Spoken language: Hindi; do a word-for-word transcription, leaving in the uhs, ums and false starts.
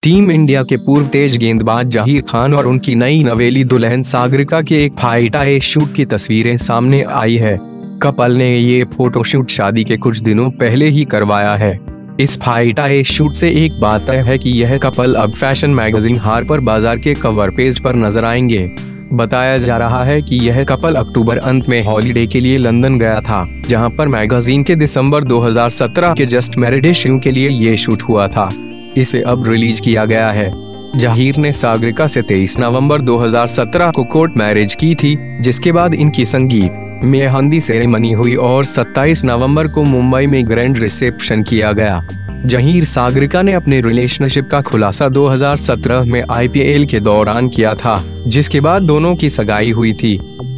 टीम इंडिया के पूर्व तेज गेंदबाज जहीर खान और उनकी नई नवेली दुल्हन सागरिका के एक फाइटा शूट की तस्वीरें सामने आई है। कपल ने ये फोटोशूट शादी के कुछ दिनों पहले ही करवाया है। इस फाइटा शूट से एक बात तय है कि यह कपल अब फैशन मैगजीन हार्पर बाजार के कवर पेज पर नजर आएंगे। बताया जा रहा है कि यह कपल अक्टूबर अंत में हॉलिडे के लिए लंदन गया था, जहां पर मैगजीन के दिसंबर दो हज़ार सत्रह के जस्ट मैरिड इश्यू के लिए ये शूट हुआ था। इसे अब रिलीज किया गया है। जहीर ने सागरिका से तेईस नवंबर दो हज़ार सत्रह को कोर्ट मैरिज की थी, जिसके बाद इनकी संगीत में हल्दी सेरेमनी हुई और सत्ताईस नवंबर को मुंबई में ग्रैंड रिसेप्शन किया गया। जहीर सागरिका ने अपने रिलेशनशिप का खुलासा दो हज़ार सत्रह में आई पी एल के दौरान किया था, जिसके बाद दोनों की सगाई हुई थी।